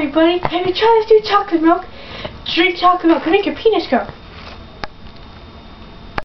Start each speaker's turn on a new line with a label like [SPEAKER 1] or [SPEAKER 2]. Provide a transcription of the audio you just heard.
[SPEAKER 1] everybody. Baby, try this new chocolate milk. Drink chocolate milk and make your penis grow.